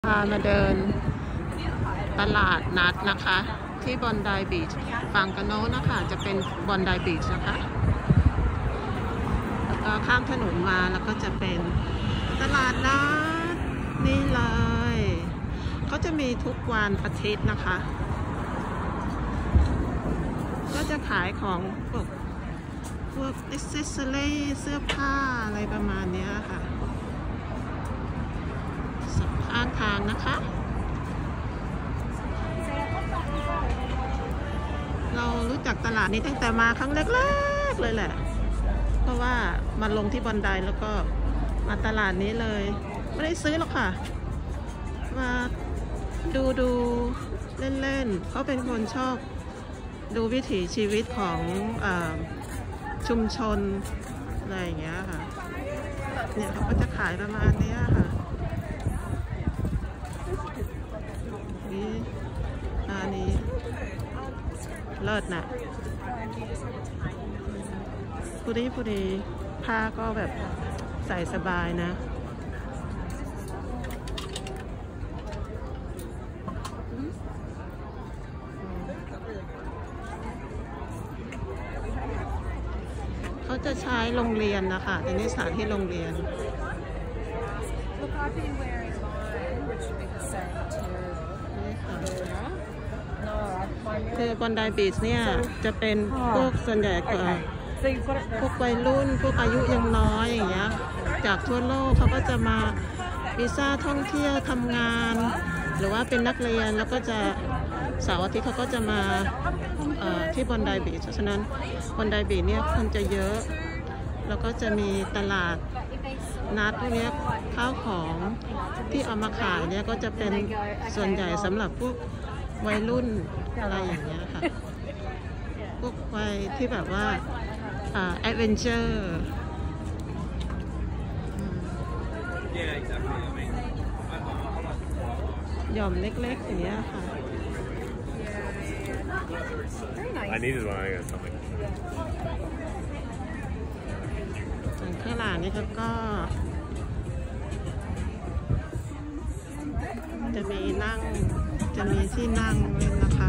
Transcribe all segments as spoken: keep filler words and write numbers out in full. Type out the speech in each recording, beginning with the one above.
พามาเดินตลาดนัดนะคะที่บอนไดบีชฝั่งกันโน้นนะคะจะเป็นบอนไดบีชนะคะแล้วก็ข้ามถนนมาแล้วก็จะเป็นตลาดนัดนี่เลยเขาจะมีทุกวันอาทิตย์นะคะก็จะขายของพวกพวกอิสเซสซอรี่เสื้อผ้าอะไรประมาณนี้ค่ะข้างทางนะคะเรารู้จักตลาดนี้ตั้งแต่มาครั้งแรกๆเลยแหละเพราะว่ามาลงที่บอนไดแล้วก็มาตลาดนี้เลยไม่ได้ซื้อหรอกค่ะมาดูดูเล่นๆเขาเป็นคนชอบดูวิถีชีวิตของอ่าชุมชนอะไรอย่างเงี้ยค่ะเนี่ยเขาก็จะขายประมาณนี้ค่ะนี่อันนี้เลิศนะพูดีพูดีผ้าก็แบบใส่สบายนะเขาจะใช้โรงเรียนนะคะในนิสถานที่โรงเรียนคือบอนไดบีชเนี่ยจะเป็นพวกส่วนใหญ่ก็พวกวัยรุ่นพวกอายุยังน้อยอย่างเงี้ยจากทั่วโลกเขาก็จะมาวีซ่าท่องเที่ยวทำงานหรือว่าเป็นนักเรียนแล้วก็จะเสาร์อาทิตย์เขาก็จะมาที่บอนไดบีชฉะนั้นบอนไดบีชเนี่ยคนจะเยอะแล้วก็จะมีตลาดนัดพวกนี้ข้าวของที่เอามาขายเนี่ยก็จะเป็นส่วนใหญ่สำหรับพวกวัยรุ่นอะไรอย่างเงี้ยค่ะพวกวัยที่แบบว่าอ่าแอดเวนเจอร์หย่อมเล็กๆอย่างเงี้ยค่ะ I needed one. I got something. ส่วนข้างหลังนี่ก็จะมีนั่งจะมีที่นั่งเล่นนะคะ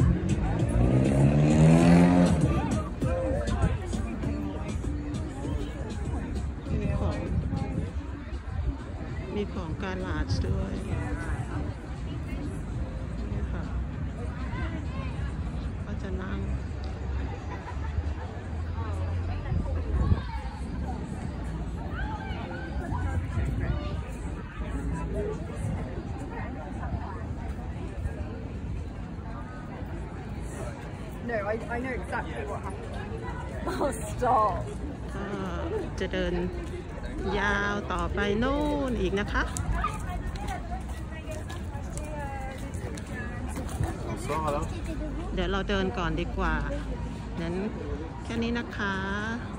มีของมีของการลาดด้วยนี่ค่ะก็จะนั่ง No, I, I know exactly what happened. Oh, stop. ก็จะเดินยาวต่อไปโน่นอีกนะคะเดี๋ยวเราเดินก่อนดีกว่างั้นแค่นี้นะคะ